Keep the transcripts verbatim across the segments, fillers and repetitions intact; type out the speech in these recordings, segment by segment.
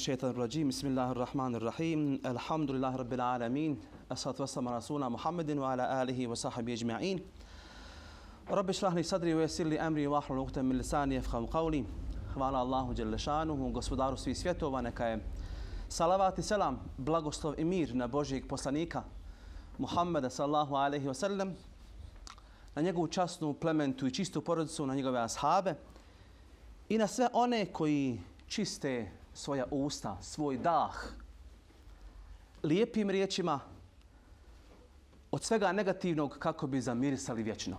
الشيطان الرجيم بسم الله الرحمن الرحيم الحمد لله رب العالمين الصلاة والسلام على رسولنا محمد وعلى آله وصحبه أجمعين رب اشرح لي صدري ويسر لي أمري واحلل عقدة من لساني يفقهوا قولي. Hvala Allahu dželle šanuhu, gospodaru svih svjetova, neka je salavat i selam, blagoslov i mir na Božijeg poslanika Muhammeda sallallahu alejhi ve sellem, na njegovu časnu, plementu i čistu porodicu, na njegove ashabe i na sve one koji čiste svoja usta, svoj dah lijepim riječima od svega negativnog kako bi zamirisali vječno.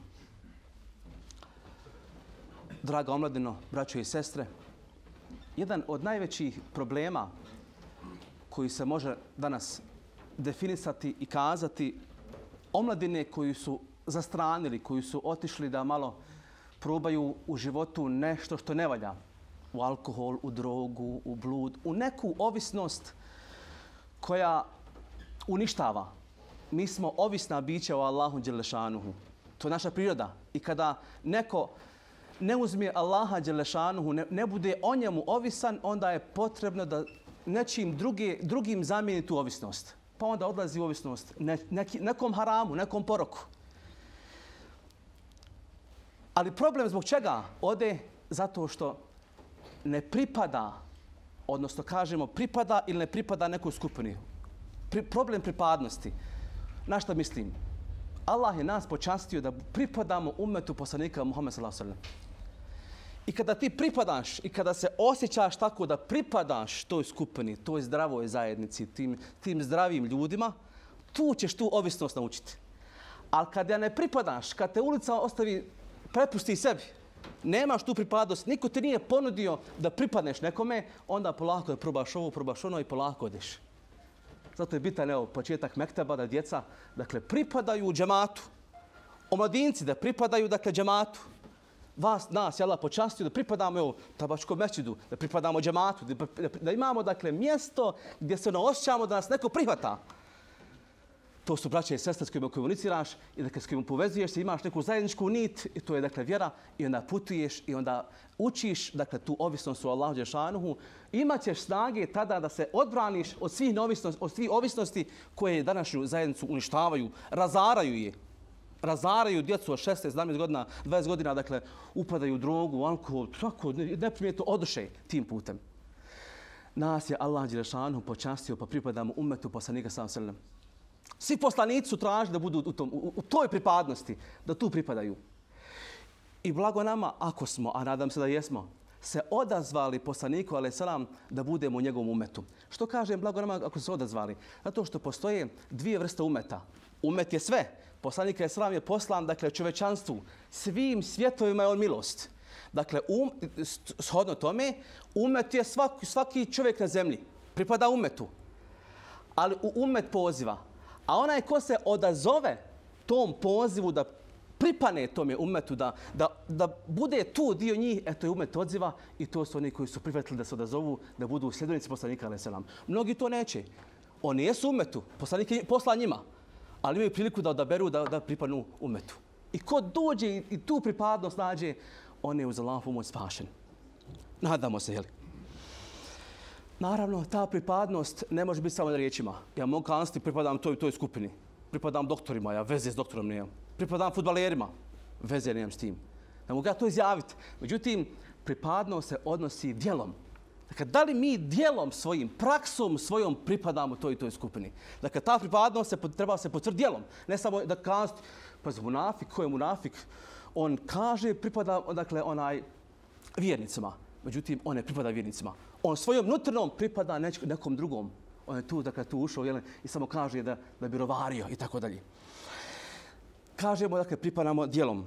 Draga omladino, braćo i sestre, jedan od najvećih problema koji se može danas definisati i kazati omladine koji su zastranili, koji su otišli da malo probaju u životu nešto što ne valja, u alkohol, u drogu, u blud, u neku ovisnost koja uništava. Mi smo ovisna bića o Allahu dželle šanuhu. To je naša priroda. I kada neko ne uzme Allaha dželle šanuhu, ne, ne bude o njemu ovisan, onda je potrebno da nečim druge, drugim zamijeni tu ovisnost. Pa onda odlazi u ovisnost ne, neki, nekom haramu, nekom poroku. Ali problem zbog čega ode? Zato što ne pripada, odnosno kažemo pripada ili ne pripada nekoj skupini. Pri, problem pripadnosti. Na šta mislim? Allah je nas počastio da pripadamo ummetu poslanika Muhammeda sallallahu alejhi ve sellem. I kada ti pripadaš i kada se osjećaš tako da pripadaš toj skupini, toj zdravoj zajednici, tim, tim zdravim ljudima, tu ćeš tu ovisnost naučiti. Ali kada ne pripadaš, kad te ulica ostavi, prepusti sebi, nemaš tu pripadnost, niko ti nije ponudio da pripadneš nekome, onda polako je probaš ovo, probaš ono i polako odeš. Zato je bitan evo, početak mekteba da djeca dakle, pripadaju džematu. Omladinci da pripadaju dakle, džematu. Vas, nas, je Allah počastio da pripadamo evo, Tabačkom mečidu, da pripadamo džematu, da, da, da imamo dakle, mjesto gdje se ne osjećamo da nas neko prihvata. To su braće i sestre s kojima komuniciraš i dakle, s kojima povezuješ se, imaš neku zajedničku nit i to je dakle, vjera i onda putuješ i onda učiš dakle, tu ovisnost u Allahu dželle šanuhu. Imaćeš snage tada da se odbraniš od svih, od svih ovisnosti koje današnju zajednicu uništavaju, razaraju je. Razaraju djecu od šesnaest, sedamnaest godina, dvadeset godina, dakle, upadaju u drogu, alkohol, tako neprimjetno oduše tim putem. Nas je Allah dželle šanuhu počastio pa pripadamo ummetu poslanika sallallahu alejhi ve sellem. Svi poslanici su tražili da budu u, tom, u, u toj pripadnosti, da tu pripadaju. I blago nama, ako smo, a nadam se da jesmo, se odazvali poslaniku alejhi selam da budemo u njegovom umetu. Što kažem blago nama ako se odazvali? Zato što postoje dvije vrste umeta. Umet je sve. Poslanik alejhi selam je poslan dakle čovečanstvu. Svim svjetovima je on milost. Dakle, um, shodno tome, umet je svaki, svaki čovjek na zemlji. Pripada umetu. Ali u umet poziva. A onaj ko se odazove tom pozivu da pripane tome umetu, da, da, da bude tu dio njih, eto je umet odziva i to su oni koji su prihvatili da se odazovu, da budu sljedbenici poslanika alejhi selam. Mnogi to neće. Oni jesu umetu, poslanik je poslan njima, ali imaju priliku da odaberu da, da pripanu umetu. I ko dođe i, i tu pripadnost nađe, on je uz Allahovu pomoć spašen. Nadamo se, jel? Naravno, ta pripadnost ne može biti samo na riječima. Ja mogu kazati pripadam toj toj skupini. Pripadam doktorima, ja veze s doktorom nemam. Pripadam fudbalerima, veze nemam s tim. Ne mogu ja to izjaviti. Međutim, pripadnost se odnosi djelom. Dakle, da li mi djelom svojim, praksom svojom pripadamo toj toj skupini? Dakle, ta pripadnost se treba se potvrditi djelom. Ne samo da kazati, pa za munafik, ko je munafik? On kaže pripada dakle, onaj vjernicima. Međutim, on ne pripada vjernicima. On svojom nutrnom pripada nekom drugom. On je tu, dakle, tu ušao jel, i samo kaže da, da bi rovario i tako dalje. Kažemo, dakle, pripadamo djelom.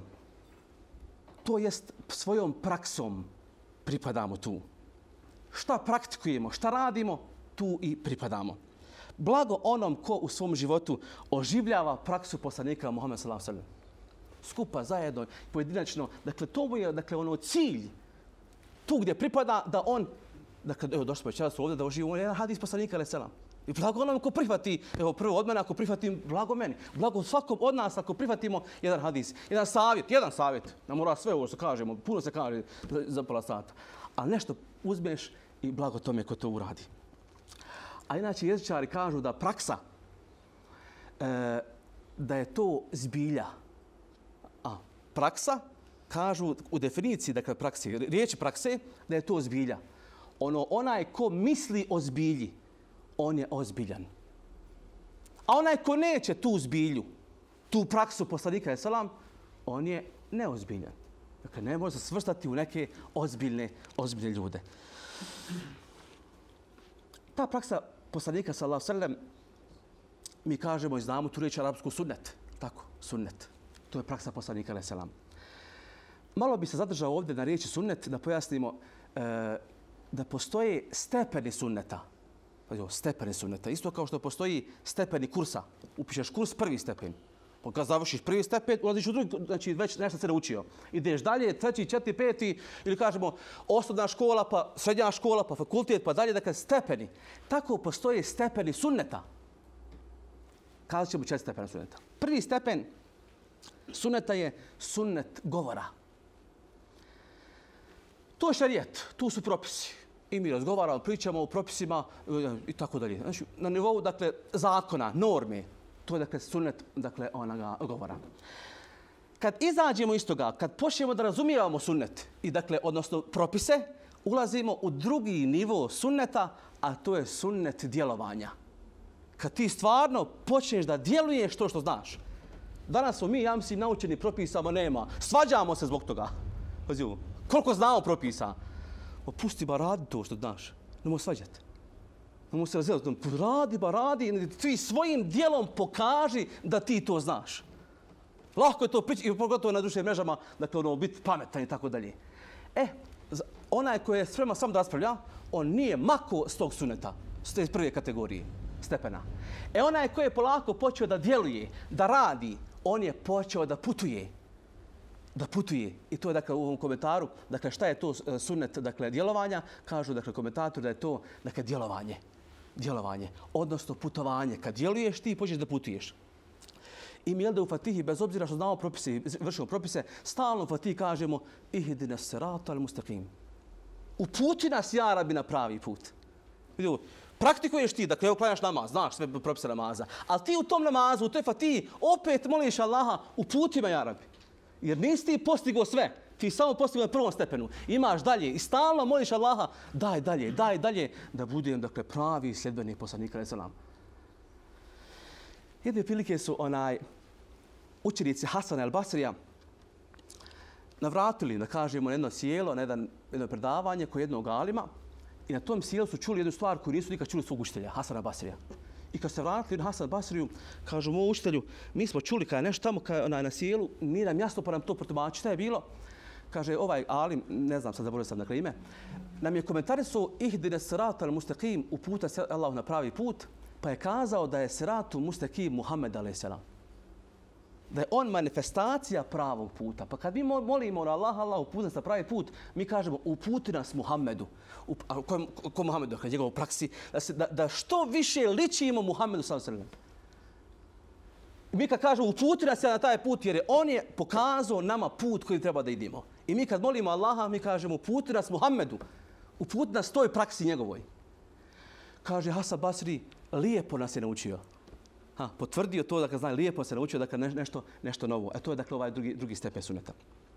To jest svojom praksom pripadamo tu. Šta praktikujemo, šta radimo, tu i pripadamo. Blago onom ko u svom životu oživljava praksu poslanika Muhammeda sallallahu alejhi ve sellem. Skupa, zajedno, pojedinačno. Dakle, to mu je dakle, ono cilj. Tu gdje pripada da on, dakle, evo došli smo večeras ovdje da oživi, on je jedan hadis poslanika alejhi selam. I blago onom ko prihvati, evo prvo od mene, ako prihvatim, blago meni. Blago svakom od nas ako prihvatimo jedan hadis, jedan savjet, jedan savjet. Ne mora sve ovo što kažemo, puno se kaže za pola sata. Ali nešto uzmeš i blago tome ko to uradi. A inače jezičari kažu da praksa, e, da je to zbilja. A, praksa, kažu u definiciji, dakle praksi, riječi prakse, da je to zbilja. Ono, onaj ko misli o zbilji, on je ozbiljan. A onaj ko neće tu zbilju, tu praksu poslanika je salam, on je neozbiljan. Dakle, ne može se svrstati u neke ozbiljne, ozbiljne ljude. Ta praksa poslanika sallallahu alejhi ve sellem, mi kažemo i znamo tu riječ arapsku sunnet. Tako, sunnet. To je praksa poslanika alejhi selam. Malo bi se zadržao ovdje na riječi sunnet da pojasnimo e, da postoje stepeni sunneta. Stepeni sunneta. Isto kao što postoji stepeni kursa. Upišeš kurs prvi stepen. Kad završiš prvi stepen, ulaziš u drugi, znači već nešto se naučio. Ideš dalje, treći, četiri, peti, ili kažemo osnovna škola, pa srednja škola, pa fakultet, pa dalje, dakle stepeni. Tako postoje stepeni sunneta. Kazat ćemo četiri stepena sunneta. Prvi stepen sunneta je sunnet govora. To je šarijet, tu su propisi. I mi razgovaramo, pričamo o propisima i tako dalje. Znači, na nivou, dakle, zakona, norme. To je, dakle, sunnet, dakle, onoga govora. Kad izađemo iz toga, kad počnemo da razumijevamo sunnet i, dakle, odnosno propise, ulazimo u drugi nivo sunneta, a to je sunnet djelovanja. Kad ti stvarno počneš da djeluješ to što znaš. Danas smo mi, ja mislim, naučeni propisama nema. Svađamo se zbog toga. Pazi, koliko znamo propisa? Pa pusti ba radi to što znaš. Nemoj svađati. Nemoj se razdeliti. Radi ba radi. Ti svojim dijelom pokaži da ti to znaš. Lahko je to pričati i pogotovo na društvenim mrežama, dakle, ono, biti pametan i tako dalje. E, onaj koji je spreman sam da raspravlja, on nije mako s tog suneta, s te prve kategorije, stepena. E, onaj koji je polako počeo da djeluje, da radi, on je počeo da putuje. Da putuje. I to je, dakle, u ovom komentaru, dakle, šta je to sunnet, dakle, djelovanja? Kažu, dakle, komentator da je to, dakle, djelovanje. Djelovanje. Odnosno, putovanje. Kad djeluješ, ti počneš da putuješ. I mi, jel da u Fatihi, bez obzira što znamo propise, vršimo propise, stalno u Fatihi kažemo ihdina sirata al mustaqim. Uputi nas, ja Rabi, na pravi put. Vidio, praktikuješ ti, dakle, evo klanjaš namaz, znaš sve propise namaza, ali ti u tom namazu, u toj Fatihi, opet moliš Allaha, uputi me, ja Rabi. Jer nisi ti postigao sve, ti samo postigao na prvom stepenu. Imaš dalje i stalno moliš Allaha, daj dalje, daj dalje, da budem, dakle, pravi sljedbenik poslanika alejhi selam. Jedne prilike su onaj učenici Hasana el-Basrija navratili, da kažemo, na jedno sjelo, na jedan, jedno predavanje kod jednog alima i na tom sjelu su čuli jednu stvar koju nisu nikad čuli svog učitelja, Hasana el-Basrija. I kad se vratili na Hasan el-Basriju, kažu mu učitelju, mi smo čuli kada je nešto tamo kada, onaj, na sjelu, nije nam jasno pa nam to protumači. Šta je bilo? Kaže, ovaj alim, ne znam sad, zaboravio sam dakle ime, nam je komentarisao ihdine sirata al-mustaqim, uputa se Allah na pravi put, pa je kazao da je siratu mustaqim Muhammed alejhi selam. Da je on manifestacija pravog puta. Pa kad mi molimo na Allah, Allah uputi nas na pravi put, mi kažemo uputi nas Muhammedu. Up, a ko, ko Muhammedu, kad njegov praksi, da, se, da, da što više ličimo Muhammedu sallallahu alejhi ve sellem. Mi kad kažemo uputi nas na taj put, jer je on je pokazao nama put koji treba da idemo. I mi kad molimo Allaha, mi kažemo uputi nas Muhammedu. Uputi nas toj praksi njegovoj. Kaže Hasan Basri, lijepo nas je naučio. Ha, potvrdio to, dakle, zna, lijepo se naučio, dakle, nešto, nešto novo. E to je, dakle, ovaj drugi, drugi stepen sunneta.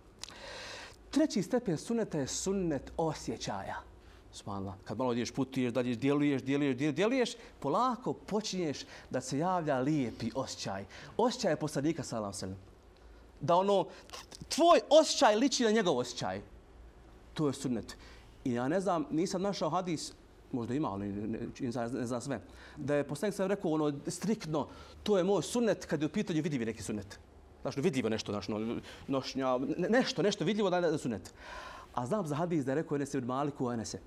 Treći stepen sunneta je sunnet osjećaja. Subhanallah. Kad malo ideš, putuješ, dalje djeluješ, djeluješ, djeluješ, polako počinješ da se javlja lijepi osjećaj. Osjećaj je poslanika sallallahu alejhi ve sellem. Da ono, tvoj osjećaj liči na njegov osjećaj. To je sunnet. I ja ne znam, nisam našao hadis, možda ima, ali ne, ne, ne znam sve, da je poslanik sam rekao ono striktno, to je moj sunnet kad je u pitanju vidljivi neki sunnet. Znači, vidljivo nešto, znači, nošnja, nešto, nešto vidljivo da je sunnet. A znam za hadis da je rekao Enes ibn Maliku, Enese,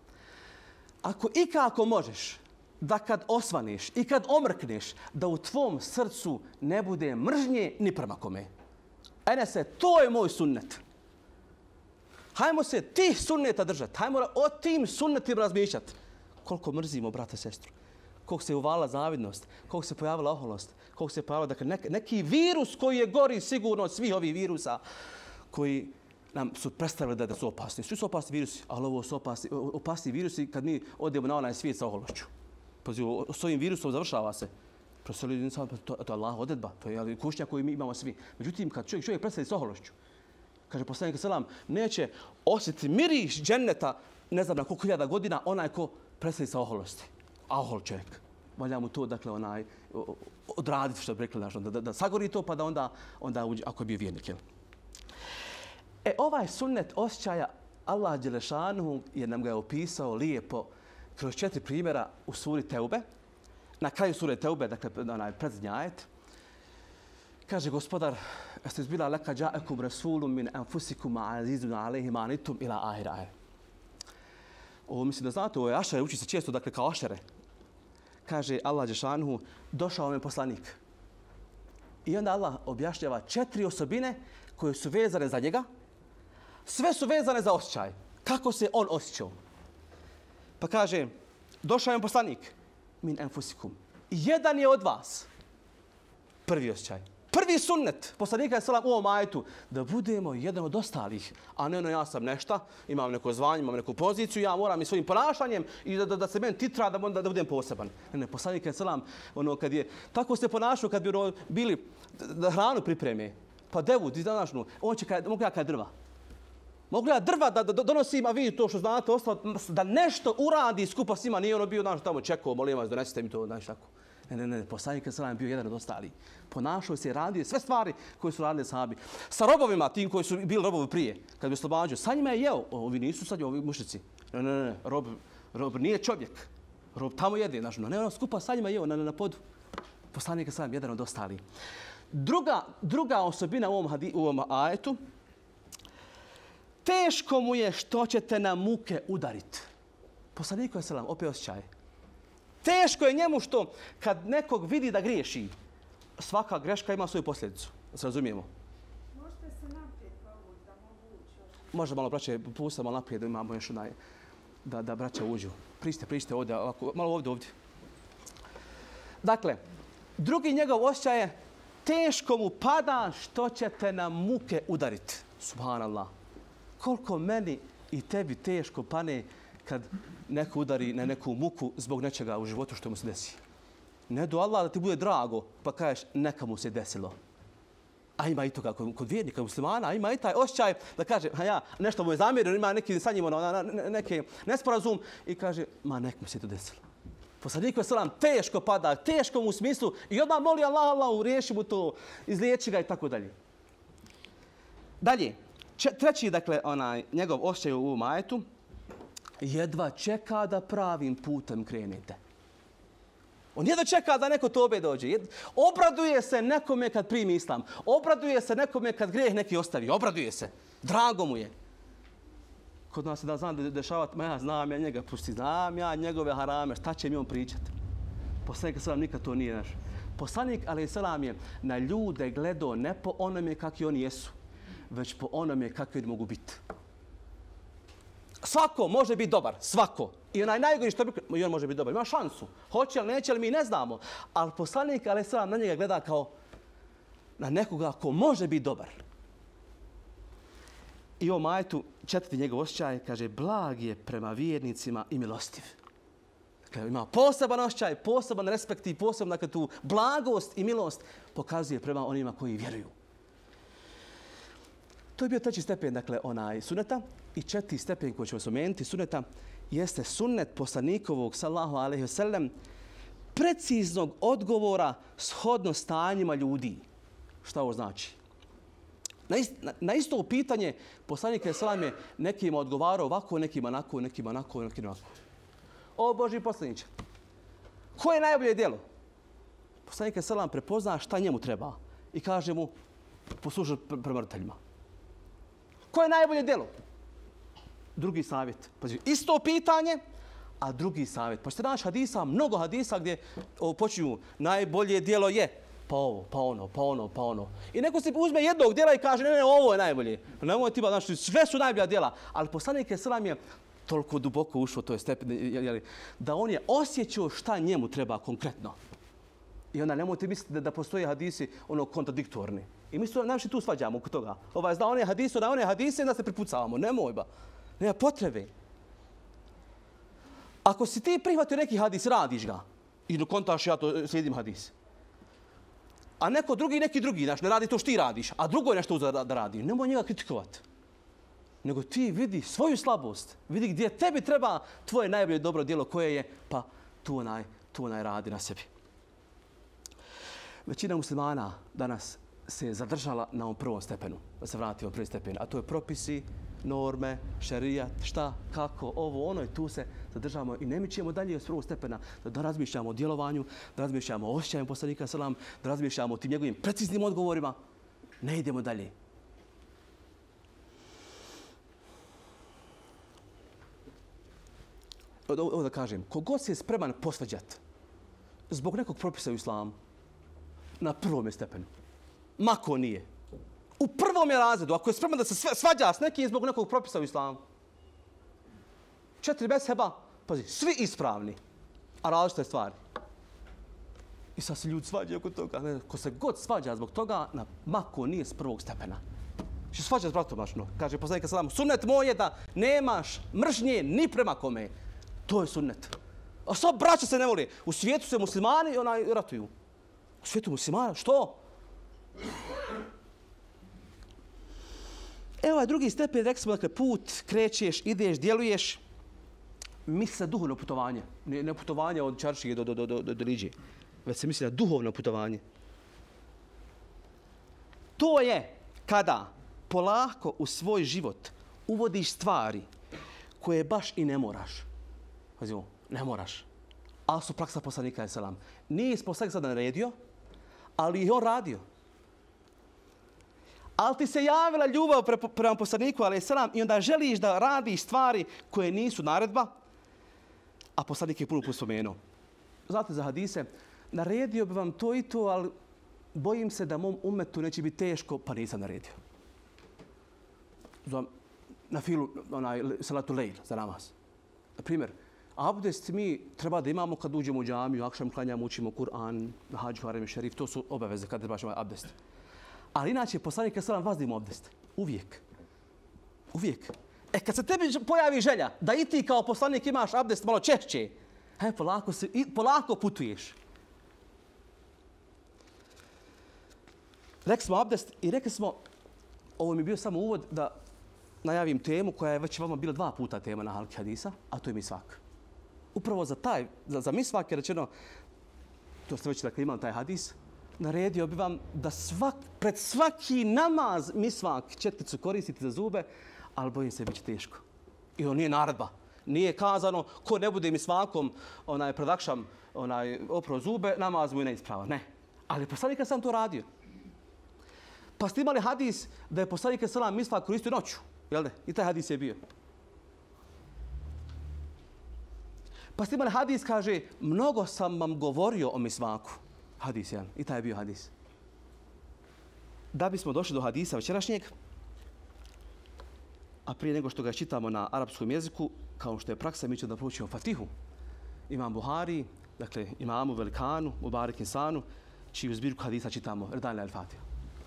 ako ikako možeš da kad osvaneš i kad omrkneš, da u tvom srcu ne bude mržnje ni prema kome. Enese, to je moj sunnet. Hajmo se tih sunneta držati. Hajmo o tim sunnetima razmišljati. Koliko mrzimo brata i sestru. Koliko se uvala zavidnost. Koliko se pojavila oholost. Koliko se pojavila dakle, neki, neki virus koji je gori sigurno od svih ovih virusa koji nam su predstavili da, da su opasni. Svi su opasni virusi, ali ovo su opasni, opasni virusi kad mi odemo na onaj svijet sa ohološću. Pazi, s ovim virusom završava se. Preselio insan, to, to je Allah odredba, to je kušnja koju mi imamo svi. Međutim, kad čovjek, čovjek preseli s ohološću, kaže poslanik selam, neće osjetiti miris dženneta, ne znam na koliko hiljada godina, onaj ko preseli sa oholosti. A ohol čovjek. Valja mu to, dakle, onaj, odraditi što bi rekli, znaš, da, da, da sagori to, pa da onda, onda uđe, ako je bio vjernik. Jel? E, ovaj sunnet osjećaja Allah Đelešanuhu je nam ga je opisao lijepo kroz četiri primjera u suri Teube. Na kraju sure Teube, dakle, onaj predzadnji ajet, kaže gospodar, jeste izbila leka džaekum rasulum min anfusikum azizun alejhi ma anitum ila ahir ajet. Ovo mislim da znate, ovo je ašere, uči se često, dakle, kao ašere. Kaže Allah Đelešanuhu, došao mi je poslanik. I onda Allah objašnjava četiri osobine koje su vezane za njega. Sve su vezane za osjećaj. Kako se on osjećao. Pa kaže, došao je poslanik. Min enfusikum. Jedan je od vas. Prvi osjećaj. Prvi sunnet poslanika je selam u ovom ajetu. Da budemo jedan od ostalih. A ne ono ja sam nešta, imam neko zvanje, imam neku poziciju, ja moram i svojim ponašanjem i da, da, da se meni titra da, da, da budem poseban. Ne, ne, poslanik je selam, ono kad je, tako se ponašao kad bi ono, bili da hranu pripreme. Pa devu, ti današnju, on će kada, mogu ja kada drva. Mogu ja drva da, da donosim, a vi to što znate, ostalo, da nešto uradi skupa s njima, nije ono bio, znaš, tamo čekao, molim vas, donesite mi to, znaš, tako. Ne, ne, ne, poslanik selam je bio jedan od ostalih. Ponašao se i radio sve stvari koje su radili sahabi. Sa robovima, tim koji su bili robovi prije, kad bi oslobađao, sa njima je jeo. Ovi nisu sad ovi mušnici. Ne, ne, ne, rob, rob nije čovjek. Rob tamo jede, znaš, ne, ono skupa sa njima jeo na, na podu. Poslanik selam je jedan od ostalih. Druga, druga osobina u ovom, hadi, u ovom ajetu, teško mu je što ćete na muke udariti. Poslanik selam opet osjećaj. Teško je njemu što kad nekog vidi da griješi, svaka greška ima svoju posljedicu. Da se razumijemo. Možete se naprijed povući da mogu ući. Može malo, braće, pusta malo naprijed da imamo još onaj, da, da braća uđu. Prište, prište ovdje, ovako, malo ovdje, ovdje. Dakle, drugi njegov osjećaj je teško mu pada što ćete na muke udariti. Subhanallah. Koliko meni i tebi teško pane kad neko udari na neku muku zbog nečega u životu što mu se desi. Ne do Allah da ti bude drago, pa kažeš neka mu se desilo. A ima i to kako kod vjernika muslimana, ima i taj osjećaj da kaže, ha ja, nešto mu je zamjereno, ima neki sa njim ono, neke nesporazum i kaže, ma nek mu se to desilo. Poslanik selam teško pada, teško mu u smislu i odmah moli Allah, Allah, riješi mu to, izliječi ga i tako dalje. Dalje, treći, dakle, onaj, njegov osjećaj u ovom ajetu, jedva čeka da pravim putem krenete. On jedva čeka da neko tobe dođe. Obraduje se nekome kad primi islam. Obraduje se nekome kad grijeh neki ostavi. Obraduje se. Drago mu je. Kod nas se da znam da dešavati, ma ja znam ja njega pusti, znam ja njegove harame, šta će mi on pričati? Poslanik selam nikad to nije naš. Poslanik alejhi selam je na ljude gledao ne po onome kakvi oni jesu, već po onome kakvi oni mogu biti. Svako može biti dobar, svako. I onaj najgori što bi, i on može biti dobar, ima šansu. Hoće li, neće li, mi ne znamo. Ali poslanik alejhi selam na njega gleda kao na nekoga ko može biti dobar. I u ovom ajetu četvrti njegov osjećaj kaže blag je prema vjernicima i milostiv. Dakle, ima poseban osjećaj, poseban respekt i posebno dakle, tu blagost i milost pokazuje prema onima koji vjeruju. To je bio treći stepen, dakle, onaj suneta. I četiri stepen koji ćemo spomenuti suneta jeste sunnet poslanikovog, sallallahu alejhi ve sellem, preciznog odgovora shodno stanjima ljudi. Šta ovo znači? Na, ist, na, na isto pitanje poslanik selam je nekima odgovarao ovako, nekima onako, nekima onako, nekima onako. O Božji poslaniče, koje je najbolje djelo? Poslanik selam prepozna šta njemu treba i kaže mu poslušaj prema roditeljima. Koje je najbolje djelo? Drugi savjet. Pazi, isto pitanje, a drugi savjet. Pa ćete naći hadisa, mnogo hadisa gdje o, počinju najbolje djelo je pa ovo, pa ono, pa ono, pa ono. I neko se uzme jednog djela i kaže ne, ne, ovo je najbolje. Nemoj ti ba, znači sve su najbolja djela. Ali poslanik selam je toliko duboko ušao to je stepen, da on je osjećao šta njemu treba konkretno. I onda nemojte misliti da, da postoje hadisi ono kontradiktorni. I mi se najviše tu svađamo oko toga. Ovaj zna one hadise, da one hadise, da se prepucavamo. Nemoj ba. Nema potrebe. Ako si ti prihvatio neki hadis, radiš ga. I dok kontaš, ja to slijedim hadis. A neko drugi, neki drugi, znaš, ne radi to što ti radiš, a drugo je nešto uzeo da, da radi. Nemoj njega kritikovati. Nego ti vidi svoju slabost, vidi gdje tebi treba tvoje najbolje dobro djelo koje je, pa tu onaj, tu onaj radi na sebi. Većina muslimana danas se zadržala na ovom prvom stepenu, da se vrati u prvi stepen, a to je propisi, norme, šerijat, šta, kako, ovo, ono i tu se zadržavamo i ne mičemo dalje od prvog stepena, da, da razmišljamo o djelovanju, da razmišljamo o osjećanju poslanika selam, da razmišljamo o tim njegovim preciznim odgovorima. Ne idemo dalje. Ovo da kažem, kogod se je spreman posvađati zbog nekog propisa u islamu, na prvom je stepenu. Mako nije. U prvom je razredu, ako je spreman da se svađa s nekim zbog nekog propisa u islamu. Četiri mezheba, pazi, svi ispravni, a različite stvari. I sad se ljudi svađaju oko toga. Ko se god svađa zbog toga, na mako nije s prvog stepena. Što svađa s bratom vašno. Kaže poslanik selam, sunnet moj je da nemaš mržnje ni prema kome. To je sunnet. A sad braća se ne voli. U svijetu se muslimani onaj ratuju. U svijetu muslimana, što? Evo ovaj drugi stepen, rekli smo, dakle, put, krećeš, ideš, djeluješ. Misli se duhovno putovanje. Ne, ne putovanje od čaršije do, do, do, do, do riđe. Već se misli na duhovno putovanje. To je kada polako u svoj život uvodiš stvari koje baš i ne moraš. Pazimo, ne moraš. Ali su praksa poslanika alejhi selam. Nije poslanik sada naredio, ali je on radio. Ali ti se javila ljubav pre, prema poslaniku alejhi selam i onda želiš da radiš stvari koje nisu naredba, a poslanik je puno put spomenuo. Znate za hadise, naredio bi vam to i to, ali bojim se da mom umetu neće biti teško, pa nisam naredio. Za, na filu, onaj, salatu lejl, za namaz. Na primjer, abdest mi treba da imamo kad uđemo u džamiju, akšam klanjamo, učimo Kur'an, na hađu, harem i šerif, to su obaveze kad trebaš imati abdest. Ali inače, poslanik selam vazdimo abdest. Uvijek. Uvijek. E, kad se tebi pojavi želja da i ti kao poslanik imaš abdest malo češće, he, polako, se, i, polako putuješ. Rekli smo abdest i rekli smo, ovo mi je bio samo uvod da najavim temu koja je već vama bila dva puta tema na halki hadisa, a to je misvak. Upravo za taj, za, za misvak je rečeno, to ste već dakle imali taj hadis, naredio bi vam da svak, pred svaki namaz misvak četkicu koristite za zube, ali bojim se bit će teško. I on nije naredba. Nije kazano ko ne bude misvakom onaj predakšam onaj opro zube, namaz mu je neispravan. Ne. Ali poslanik sam to radio. Pa ste imali hadis da je poslanik selam misvak koristio noću. Jel ne? I taj hadis je bio. Pa ste imali hadis, kaže, mnogo sam vam govorio o misvaku. Hadis jedan. I taj je bio hadis. Da bismo došli do hadisa večerašnjeg, a prije nego što ga čitamo na arapskom jeziku, kao što je praksa, mi ćemo da proučimo Fatihu. Imam Buhari, dakle imamu velikanu, Mubarak insanu, čiju zbirku hadisa čitamo, Redani al-Fatiha.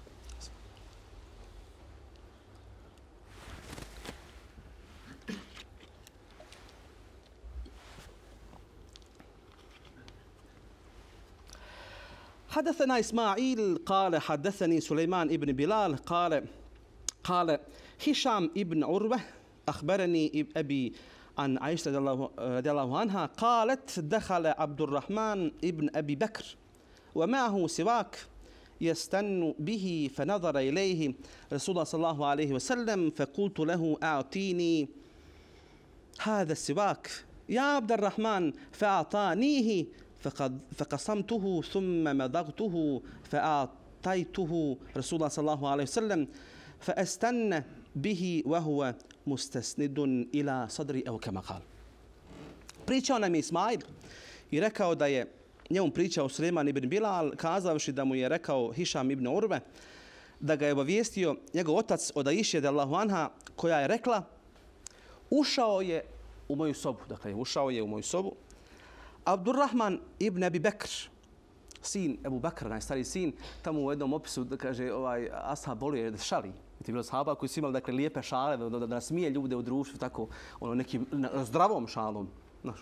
حدثنا إسماعيل قال حدثني سليمان ابن بلال قال قال هشام ابن عروة أخبرني أبي عن عائشة رضي الله عنها قالت دخل عبد الرحمن ابن أبي بكر ومعه سواك يستن به فنظر إليه رسول الله صلى الله عليه وسلم فقلت له أعطيني هذا السواك يا عبد الرحمن فأعطانيه فقد فقسمته ثم مضغته فأعطيته رسول الله صلى الله عليه وسلم فأستن به وهو مستسند إلى صدري أو كما قال. Pričao nam je Ismail i rekao da je njemu pričao Suleiman ibn Bilal, kazavši da mu je rekao Hišam ibn Urve, da ga je obavijestio njegov otac od Aiše radijallahu anha, koja je rekla, ušao je u moju sobu, dakle ušao je u moju sobu, Abdurrahman ibn Abi Bekr, sin Ebu Bekra, najstariji sin, tamo u jednom opisu da kaže ovaj ashab volio da šali. To je bilo sahaba koji su imali dakle lijepe šale, da, da, da nasmije ljude u društvu tako ono nekim zdravom šalom. Znaš.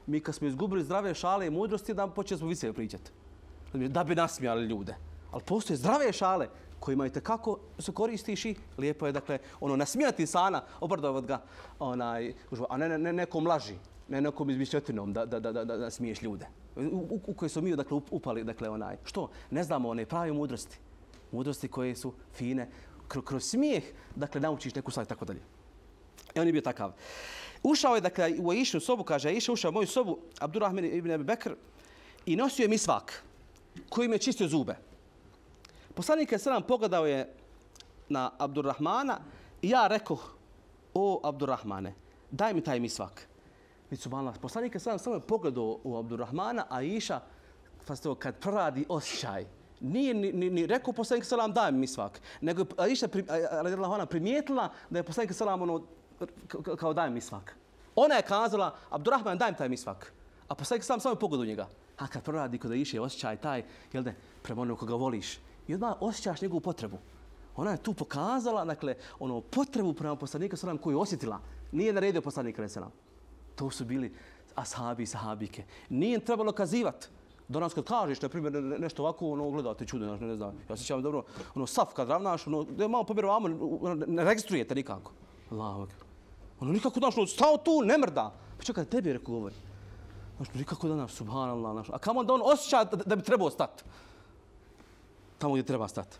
mi kad smo izgubili zdrave šale i mudrosti, da počeli smo visije pričati. Da bi nasmijali ljude. Ali postoje zdrave šale kojima itekako se koristiš i lijepo je, dakle, ono, nasmijati insana, obradovat ga, onaj, a ne, ne nekom laži, ne nekom izmišljotinom da, da, da, da, da smiješ ljude. U, u, u koje su mi, dakle, upali, dakle, onaj, što? Ne znamo one prave mudrosti. Mudrosti koje su fine, kroz, kroz smijeh, dakle, naučiš neku stvar i tako dalje. I on je bio takav. Ušao je, dakle, u Aishinu sobu, kaže, Aisha ušao u moju sobu, Abdurrahman ibn Abi Bekr, i nosio je misvak, kojim je čistio zube. Poslanik je selam pogledao je na Abdurrahmana i ja rekoh, o Abdurrahmane, daj mi taj misvak. Poslanik je selam samo je pogledao u Abdurrahmana, a Aisha, kad proradi osjećaj, nije ni, ni, ni rekao poslanik selam daj mi misvak, nego je Aisha pri, primijetila da je poslanik selam ono, kao daj mi misvak. Ona je kazala, Abdurrahman, daj mi taj misvak. A poslanik selam samo je pogledao u njega. A kad proradi kod Aisha osjećaj taj, jel de, prema onom koga voliš, i odmah osjećaš njegovu potrebu. Ona je tu pokazala, dakle, ono, potrebu prema poslanika selam koju je osjetila. Nije naredio poslanika selam. To su bili ashabi i sahabike. Nije trebalo kazivati. Do nas kad kažeš, na primjer, nešto ovako, ono, gledate čudo, ne, ne znam. Ja osjećam dobro, ono, saf kad ravnaš, ono, da je malo pobjero vamo, ne registrujete nikako. Allah, ono, nikako, znaš, ono, stao tu, ne mrda. Pa čekaj, tebi je rekao govori. Znaš, nikako da naš, subhanallah, znaš. A kamo da on osjeća da, da bi trebao stati. Tamo gdje treba stati.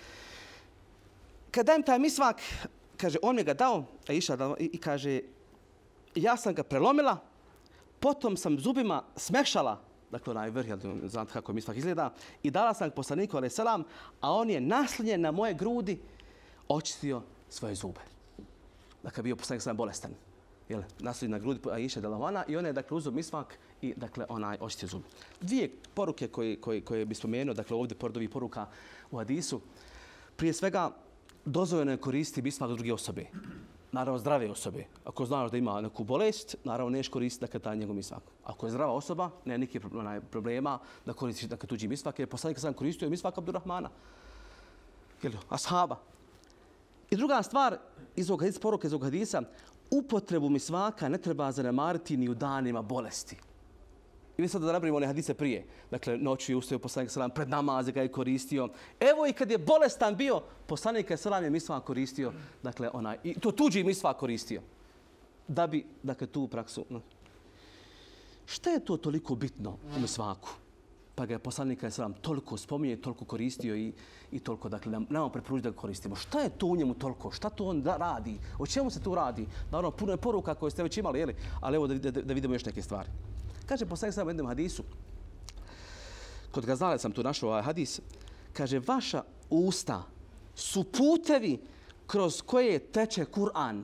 Kad dajem taj misvak, kaže, on mi ga dao, a iša i, i kaže, ja sam ga prelomila, potom sam zubima smešala, dakle onaj vrh, znate kako misvak izgleda, i dala sam poslaniku alejhi selam, a on je naslonjen na moje grudi, očistio svoje zube. Dakle, bio poslanik sam bolestan. Jel, naslonjen na grudi Aisha Delavana i on je, dakle, uzeo misvak i, dakle, onaj očistio zube. Dvije poruke koje, koje, koje bi spomenuo, dakle, ovdje pored ovih poruka u hadisu. Prije svega, dozvoljeno je koristiti misvak druge osobe. Naravno, zdrave osobe. Ako znaš da ima neku bolest, naravno, neš koristiti, dakle, taj njegov misvak. Ako je zdrava osoba, ne nikih problema da koristiš, dakle, tuđi misvak, jer poslanik sam koristio misvak Abdurrahmana. Jel, ashaba. I druga stvar, iz ovog hadisa, poruke iz ovog hadisa, upotrebu misvaka ne treba zanemariti ni u danima bolesti. I mi sad da napravimo one hadise prije. Dakle, noću je ustao poslanik selam, pred namaze ga je koristio. Evo i kad je bolestan bio, poslanik selam je misvak koristio. Dakle, onaj, i to tuđi misvak koristio. Da bi, dakle, tu praksu. No. Šta je to toliko bitno u misvaku? Pa ga je poslanik selam toliko spominje, toliko koristio i, i toliko, dakle, nam, nama preporučuje da ga koristimo. Šta je to u njemu toliko? Šta to on da radi? O čemu se tu radi? Naravno, puno je poruka koje ste već imali, jeli? Ali evo da, da, da vidimo još neke stvari. Kaže poslanik selam u jednom hadisu, kod Gazale sam tu našao ovaj hadis, kaže, vaša usta su putevi kroz koje teče Kur'an.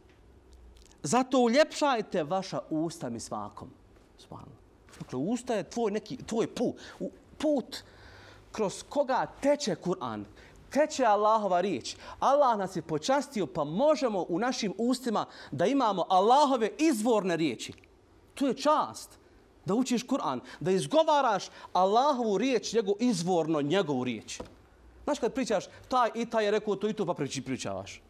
Zato uljepšajte vaša usta misvakom. Subhanallah. Dakle, usta je tvoj neki, tvoj put, put kroz koga teče Kur'an. Teče Allahova riječ. Allah nas je počastio, pa možemo u našim ustima da imamo Allahove izvorne riječi. To je čast. Da učiš Kur'an, da izgovaraš Allahovu riječ, njegov, izvorno njegovu riječ. Znaš kad pričaš, taj i taj je rekao to i to, pa pričavaš.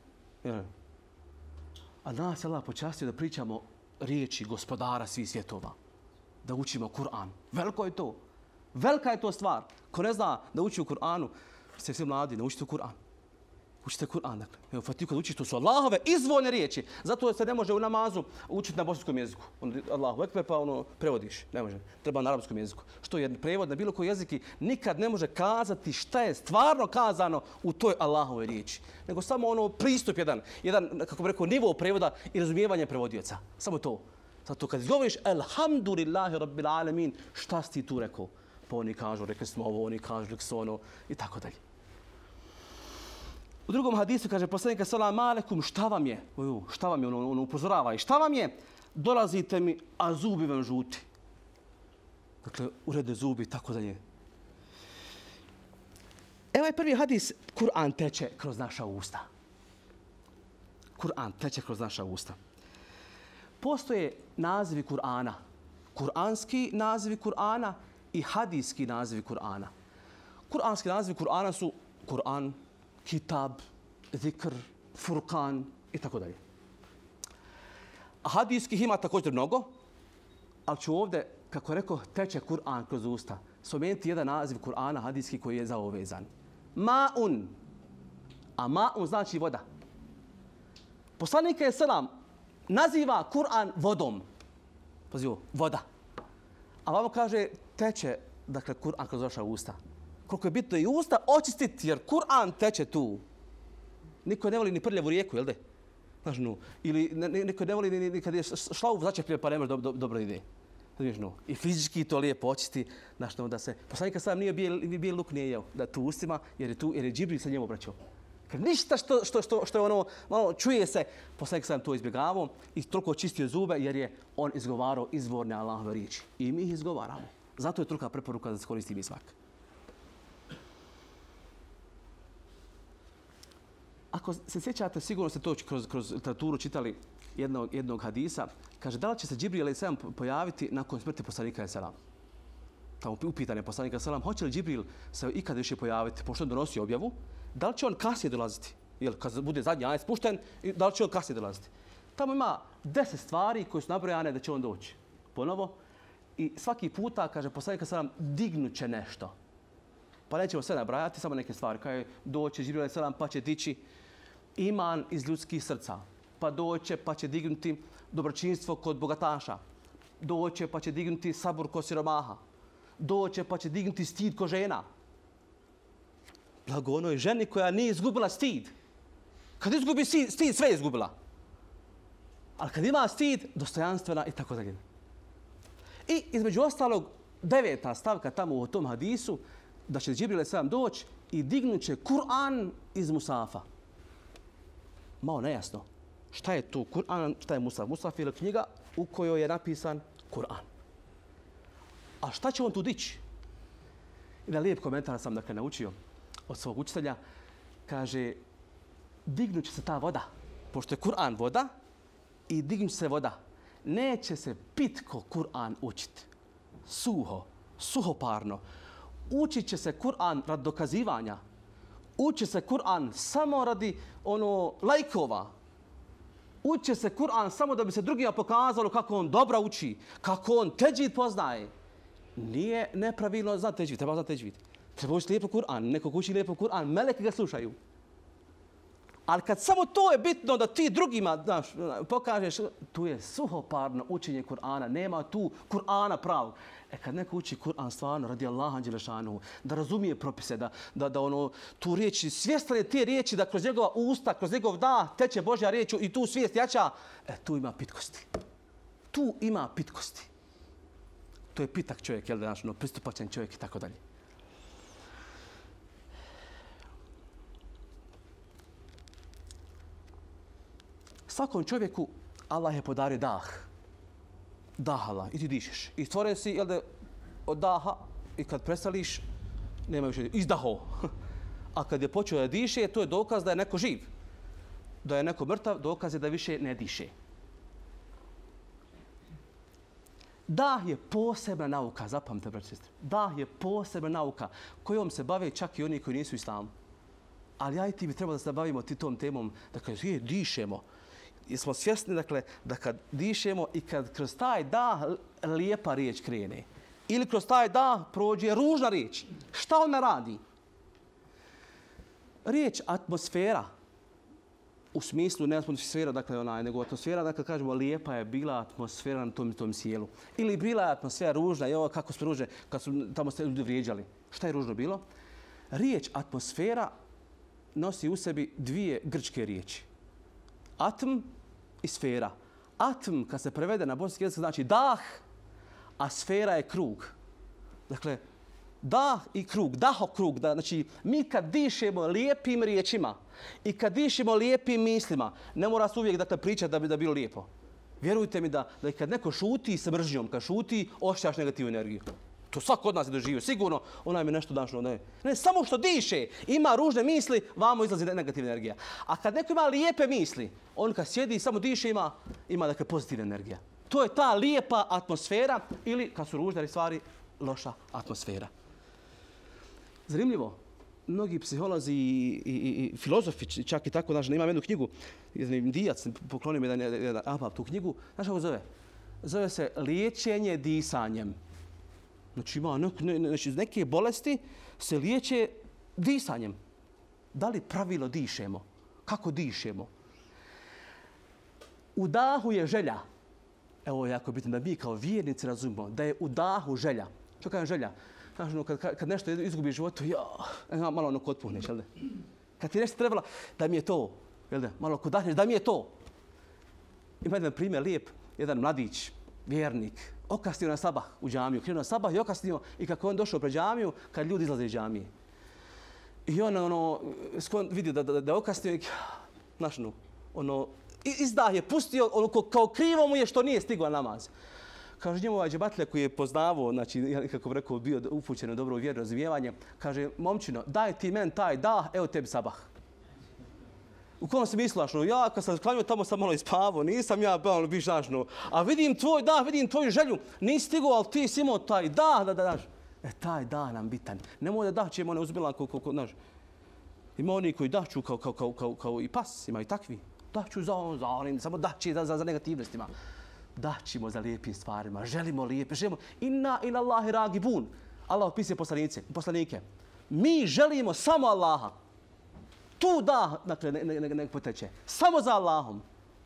A nas je Allah počastio da pričamo riječi gospodara svih svjetova. Da učimo Kur'an. Veliko je to. Velika je to stvar. Ko ne zna da uči u Kur'anu, ste svi mladi, ne učite Kur'an. Učite Kur'an, dakle. Evo, Fatihu kad učiš, to su Allahove izvorne riječi. Zato se ne može u namazu učiti na bosanskom jeziku. Allahu ekber, pa ono, prevodiš. Ne može. Treba na arapskom jeziku. Što je prevod na bilo koji jezik nikad ne može kazati šta je stvarno kazano u toj Allahove riječi. Nego samo ono pristup jedan, jedan, kako bih rekao, nivo prevoda i razumijevanje prevodioca. Samo to. Zato kad izgovoriš Elhamdulillahi Rabbil Alamin, šta si ti tu rekao? Pa oni kažu, rekli smo ovo, oni kažu, rekli su ono, i tako dalje. U drugom hadisu kaže poslanik selam alejkum, šta vam je? Uju, šta vam je? On, on upozorava i šta vam je? Dolazite mi, a zubi vam žuti. Dakle, urede zubi i tako dalje. Evo je prvi hadis, Kur'an teče kroz naša usta. Kur'an teče kroz naša usta. Postoje nazivi Kur'ana. Kur'anski nazivi Kur'ana i hadijski nazivi Kur'ana. Kur'anski nazivi Kur'ana su Kur'an, Kitab, Zikr, Furqan i tako dalje. A hadijskih ima također mnogo. Ali ću ovdje, kako rekao, teče Kur'an kroz usta. Spomenuti jedan naziv Kur'ana hadijski koji je zaovezan. Ma'un. A ma'un znači voda. Poslanik je selam naziva Kur'an vodom. Pazi ovo, voda. A vamo kaže teče, dakle, Kur'an kroz vaša usta. Koliko je bitno i usta očistiti, jer Kur'an teče tu. Niko ne voli ni prljavu rijeku, jel de? Znaš, no. Ili ne, niko ne voli ni, ni kad je šlauf začepljen pa ne može do, do, dobro ide. Znaš, no. I fizički to lijepo očisti. Znaš, no, da se... Poslanik sam nije bijel, bijel luk nije jeo. Da tu ustima, jer je tu, jer je Džibril sa njemu obraćao. Kad ništa što, što, što, što je ono, malo čuje se, poslanik sam to izbjegavao i toliko čistio zube jer je on izgovarao izvorne Allahove riječi. I mi ih izgovaramo. Zato je tolika preporuka da se koristi mi svak. Ako se sjećate, sigurno ste to kroz, kroz literaturu čitali jednog, jednog hadisa. Kaže, da li će se Džibril alejhi selam pojaviti nakon smrti poslanika alejhi selam? Tamo upitan je poslanik alejhi selam, hoće li Džibril se ikada više pojaviti, pošto on donosi objavu, da li će on kasnije dolaziti? Jel, kad bude zadnji ajet spušten, da li će on kasnije dolaziti? Tamo ima deset stvari koje su nabrojane da će on doći. Ponovo. I svaki puta, kaže poslanik alejhi selam, dignut će nešto. Pa nećemo sve nabrajati, samo neke stvari. Kaže, doće Džibril alejhi selam pa će dići iman iz ljudskih srca. Pa doće pa će dignuti dobročinstvo kod bogataša. Doće pa će dignuti sabur kod siromaha. Doće pa će dignuti stid kod žena. Blago onoj ženi koja nije izgubila stid. Kad izgubi stid, stid sve je izgubila. Ali kad ima stid, dostojanstvena i tako dalje. I između ostalog, deveta stavka tamo u tom hadisu, da će Džibril alejhi selam doći i dignut će Kur'an iz musafa. Malo nejasno. Šta je tu Kur'an, šta je musaf? Musaf je knjiga u kojoj je napisan Kur'an. A šta će on tu dići? I na lijep komentar sam dakle naučio od svog učitelja. Kaže, dignut će se ta voda, pošto je Kur'an voda, i dignut će se voda. Neće se pitko Kur'an učiti. Suho, suhoparno. Učit će se Kur'an radi dokazivanja. Uči se Kur'an samo radi ono lajkova. Uči se Kur'an samo da bi se drugima pokazalo kako on dobro uči, kako on teđvid poznaje. Nije nepravilno znati teđvid, treba znati teđvid. Treba učiti lijepo Kur'an, nekog uči lijepo Kur'an, meleki ga slušaju. Ali kad samo to je bitno da ti drugima znaš, pokažeš, tu je suhoparno učenje Kur'ana, nema tu Kur'ana pravog. E kad neko uči Kur'an stvarno radi Allaha dželešanu, da razumije propise, da, da, da ono, tu riječi, svjestan je te riječi da kroz njegova usta, kroz njegov da, teče Božja riječ i tu svijest jača, e tu ima pitkosti. Tu ima pitkosti. To je pitak čovjek, jel da naš, no, pristupačan čovjek i tako dalje. Svakom čovjeku Allah je podario dah. Dah Allah. I ti dišeš. I stvoren si, jel da, od daha i kad presališ, nema više izdaho. A kad je počeo da diše, to je dokaz da je neko živ. Da je neko mrtav, dokaz je da više ne diše. Dah je posebna nauka, zapamte, braći i sestre. Dah je posebna nauka kojom se bave čak i oni koji nisu islamu. Ali ja i ti bi trebalo da se bavimo ti tom temom, da kada je, dišemo. I smo svjesni, dakle, da kad dišemo i kad kroz taj dah lijepa riječ krene, ili kroz taj dah prođe ružna riječ, šta ona radi? Riječ atmosfera, u smislu ne atmosfera, dakle, onaj, nego atmosfera, dakle, kažemo, lijepa je bila atmosfera na tom, tom sjelu. Ili bila je atmosfera ružna, i ovo kako su ružne, kad su tamo se ljudi vrijeđali. Šta je ružno bilo? Riječ atmosfera nosi u sebi dvije grčke riječi. Atm i sfera. Atm, kad se prevede na bosanski jezik, znači dah, a sfera je krug. Dakle, dah i krug, dahokrug. Da, znači, mi kad dišemo lijepim riječima i kad dišemo lijepim mislima, ne mora se uvijek dakle, pričati da bi da bilo lijepo. Vjerujte mi da, da kad neko šuti sa mržnjom, kad šuti, osjećaš negativnu energiju. To svako od nas je doživio. Sigurno, onaj mi nešto dašno, ne. Ne, samo što diše, ima ružne misli, vamo izlazi negativna energija. A kad neko ima lijepe misli, on kad sjedi i samo diše, ima, ima dakle, pozitivna energija. To je ta lijepa atmosfera ili, kad su ružne stvari, loša atmosfera. Zanimljivo, mnogi psiholozi i, i, i filozofi, čak i tako, znaš, imam jednu knjigu, jedan indijac poklonio mi jedan, jedan ahbab tu knjigu, znaš kako zove? zove se liječenje disanjem. Znači, ima nek, ne, znači, neke bolesti se liječe disanjem. Da li pravilo dišemo? Kako dišemo? U dahu je želja. Evo je jako bitno da mi kao vjernici razumimo da je u dahu želja. Što kažem želja? Kažem, no, kad, kad nešto izgubiš u životu, ja, malo ono kotpuhneš, jel da? Kad ti nešto trebalo, da mi je to, jel da? Malo kudahneš, da mi je to. Ima jedan primjer lijep, jedan mladić, vjernik, okasnio na sabah u džamiju. Krenuo na sabah i okasnio i kako on došao pred džamiju, kad ljudi izlaze iz džamije. I on ono, vidio da, da, da je okasnio i znaš, ono, ono, izdah je pustio, ono, kao krivo mu je što nije stigao na namaz. Kaže njemu ovaj džebatlja koji je poznavao, znači, kako bi rekao, bio upućen u dobro vjeru, razumijevanje, kaže, momčino, daj ti men taj dah, evo tebi sabah. U kom se misliš, no, ja kad sam klanio tamo sam malo ispavao, nisam ja ono, biš, znaš, no, a vidim tvoj dah, vidim tvoju želju, nisi stigao, ali ti si imao taj dah, da, da, daš. E, taj dah nam bitan. Nemoj da dah ćemo ne uzbilan, kao, kao, znaš. Ima oni koji dahću kao, kao, kao, kao, kao i pas, ima i takvi. Dahću za on, za onim, samo dahći za, za, za negativnostima. Dahćimo za lijepim stvarima, želimo lijepe, želimo. Inna ila Allahi ragibun. Allah opisuje poslanice, poslanike. Mi želimo samo Allaha. Tu dah, dakle, ne, ne, ne, ne poteče. Samo za Allahom.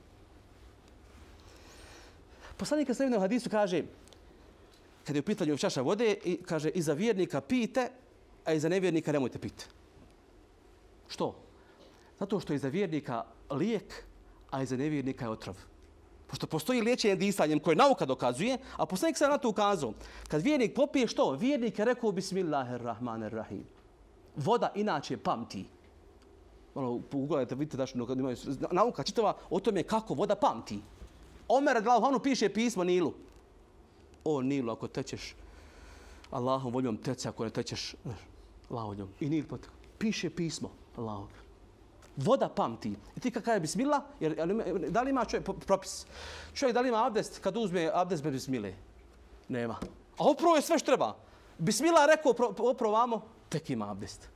Poslanik u jednom hadisu kaže, kad je u pitanju čaša vode, i kaže, iza vjernika pijte, a iza nevjernika nemojte piti. Što? Zato što je iza vjernika lijek, a iza nevjernika je otrov. Pošto postoji liječenje disanjem koje nauka dokazuje, a poslanik se na to ukazao. Kad vjernik popije što? Vjernik je rekao Bismillahirrahmanirrahim. Voda inače pamti. Ono, ugledajte, vidite da što imaju nauka čitava o tome kako voda pamti. Omer radijallahu anhu piše pismo Nilu. O Nilu, ako tečeš Allahom voljom tece, ako ne tečeš Allahom voljom. I Nil potek. Piše pismo Allahom. Voda pamti. I ti kada je bismillah, jer da li ima čovjek propis? Čovjek da li ima abdest kad uzme abdest bez bismile? Nema. A opravo je sve što treba. Bismillah rekao opravo vamo, tek ima abdest.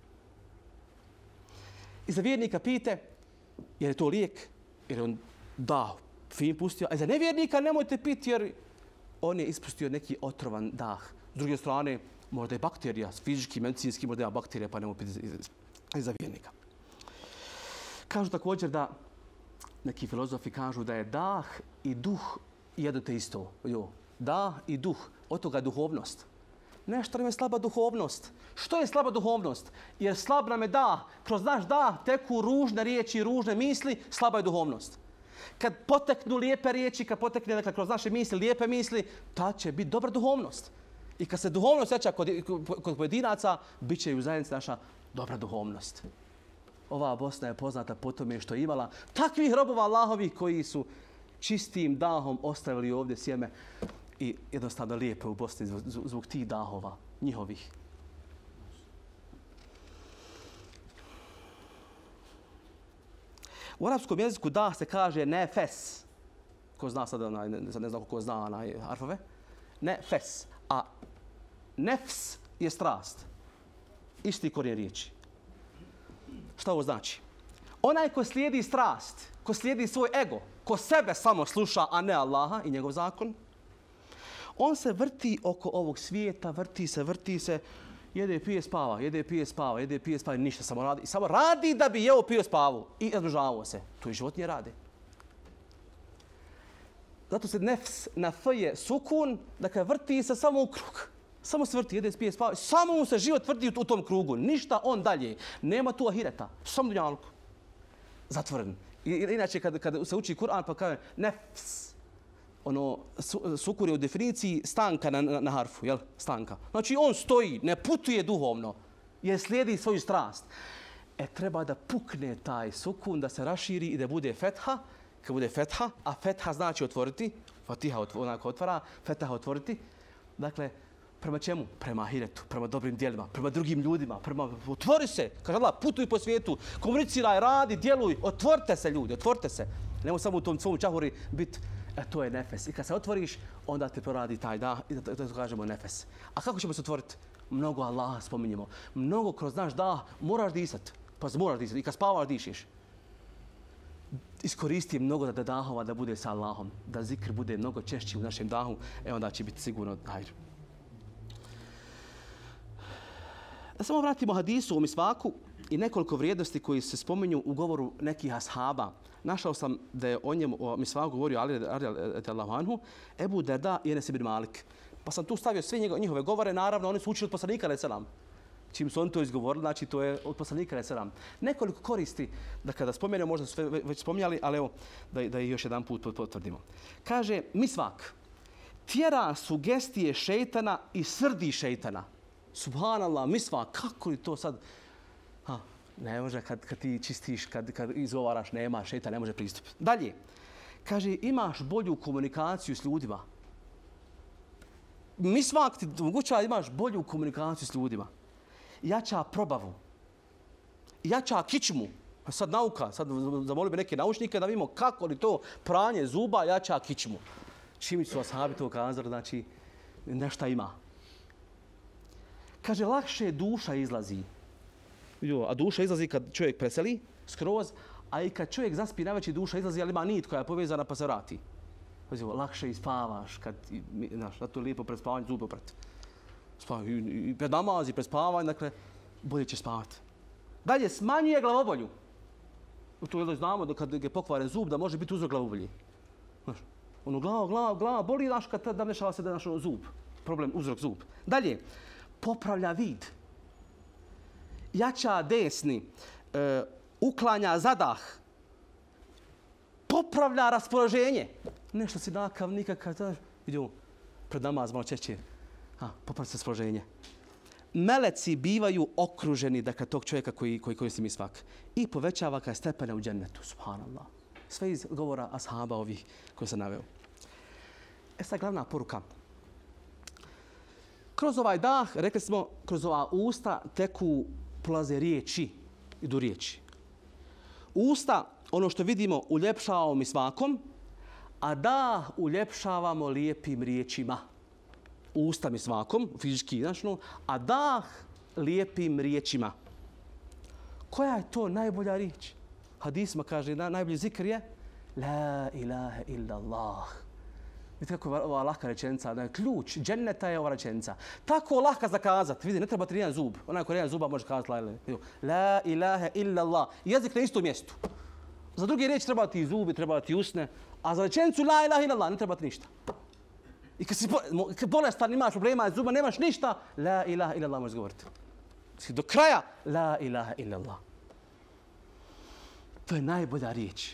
I za vjernika pijte, jer je to lijek, jer je on dah fin pustio. A za nevjernika nemojte piti, jer on je ispustio neki otrovan dah. S druge strane, možda je bakterija, fizički, medicinski, možda je bakterija, pa nemoj piti i za vjernika. Kažu također da, neki filozofi kažu da je dah i duh jedno te isto. Jo, dah i duh, od toga je duhovnost. Nešto nam je slaba duhovnost. Što je slaba duhovnost? Jer slab nam je dah. Kroz naš dah teku ružne riječi, ružne misli, slaba je duhovnost. Kad poteknu lijepe riječi, kad potekne dakle, kroz naše misli, lijepe misli, ta će biti dobra duhovnost. I kad se duhovnost sjeća kod, kod pojedinaca, bit će i u zajednici naša dobra duhovnost. Ova Bosna je poznata po tome što je imala takvih robova Allahovih koji su čistim dahom ostavili ovdje sjeme i jednostavno lijepe u Bosni zbog, zbog tih dahova njihovih. U arapskom jeziku dah se kaže nefes. Ko zna sad, onaj, ne znam ko zna onaj harfove. Nefes. A nefs je strast. Isti korijen riječi. Šta ovo znači? Onaj ko slijedi strast, ko slijedi svoj ego, ko sebe samo sluša, a ne Allaha i njegov zakon, on se vrti oko ovog svijeta, vrti se, vrti se, jede, pije, spava, jede, pije, spava, jede, pije, spava, ništa samo radi. Samo radi da bi jeo, pio, spavu i razmnožavao se. To i životinje rade. Zato se nefs na f je sukun, dakle vrti se samo u krug. Samo se vrti, jede, pije, spava, samo mu se život vrti u tom krugu. Ništa on dalje. Nema tu ahireta. Samo dunjalku. Zatvoren. I, inače, kad, kad se uči Kur'an, pa kaže nefs, ono, su, sukur je u definiciji stanka na, na, na harfu, jel? Stanka. Znači, on stoji, ne putuje duhovno, jer slijedi svoju strast. E, treba da pukne taj sukun, da se raširi i da bude fetha, kad bude fetha, a fetha znači otvoriti, fatiha onako otvara, fetha otvoriti. Dakle, prema čemu? Prema ahiretu, prema dobrim djelima, prema drugim ljudima, prema... Otvori se, kaže Allah, putuj po svijetu, komuniciraj, radi, djeluj, otvorite se ljudi, otvorite se. Nemo samo u tom svom čahuri biti, e, to je nefes. I kad se otvoriš, onda te proradi taj dah i da to kažemo nefes. A kako ćemo se otvoriti? Mnogo Allaha spominjemo. Mnogo kroz naš dah moraš disati. Pa moraš disati. I kad spavaš, dišiš. iskoristi mnogo da dahova da bude sa Allahom, da zikr bude mnogo češći u našem dahu, e onda će biti sigurno hajr. Da samo vratimo hadisu o misvaku i nekoliko vrijednosti koji se spominju u govoru nekih ashaba. Našao sam da je o njemu, o misvaku govorio Ali radijallahu anhu, Ebu Derda i Enes ibn Malik. Pa sam tu stavio sve njihove govore, naravno oni su učili od poslanika alejhi selam. Čim su oni to izgovorili, znači to je od poslanika alejhi selam. Nekoliko koristi, da kada spomenemo, možda su sve već spominjali, ali evo da, da još jedan put potvrdimo. Kaže, misvak tjera sugestije šejtana i srdi šejtana. Subhanallah, misvak, kako li to sad? Ha, ne može kad, kad ti čistiš, kad, kad izgovaraš, nema, šejtan ne može pristupiti. Dalje, kaže, imaš bolju komunikaciju s ljudima. Misvak ti omogućava imaš bolju komunikaciju s ljudima. Jača probavu. Jača kičmu. Sad nauka, sad zamolio bi neke naučnike da vidimo kako li to pranje zuba jača kičmu. Čim su ashabi to kazali, znači nešto ima. Kaže, lakše duša izlazi. A duša izlazi kad čovjek preseli skroz, a i kad čovjek zaspi najveći duša izlazi, ali ima nit koja je povezana pa se vrati. Lakše ispavaš, kad, znaš, zato je lijepo pred spavanjem zube oprat. I pred namaz i pred spavanje, dakle, bolje će spavati. Dalje, smanjuje glavobolju. To je znamo da kad je pokvaren zub, da može biti uzrok glavobolji. Znaš, ono, glava, glava, glava boli, znaš, kad da dešava se da je naš zub. Problem, uzrok zub. Dalje, popravlja vid. Jača desni, e, uklanja zadah. Popravlja raspoloženje. Nešto si nakav, nikakav, znaš, vidimo, pred namaz malo češće. Ha, popravlja se raspoloženje. Meleci bivaju okruženi, dakle, tog čovjeka koji, koji koristi misvak. I povećava ga stepene u džennetu, subhanallah. Sve iz govora ashaba ovih koje sam naveo. E sad glavna poruka. Kroz ovaj dah, rekli smo, kroz ova usta teku, prolaze riječi, idu riječi. Usta, ono što vidimo, uljepšavamo misvakom, a dah uljepšavamo lijepim riječima. Usta misvakom, fizički, znači, a dah lijepim riječima. Koja je to najbolja riječ? Hadisma kaže, na, najbolji zikr je La ilaha illa Allah. Vidite kako je ova laka rečenica, da je ključ dženneta je ova rečenica. Tako laka za kazati. Vidi, ne treba ti jedan zub. Onaj ko jedan zuba može kazati la ilaha illa Allah. La ilaha illa Allah. Jezik na istom mjestu. Za drugi riječ treba ti zubi, treba ti usne, a za rečenicu la ilaha illa Allah ne treba ti ništa. I kad si bolestan, imaš problema, zuba, nemaš ništa, la ilaha illa Allah možeš govoriti. Do kraja, la ilaha illa Allah. To je najbolja riječ.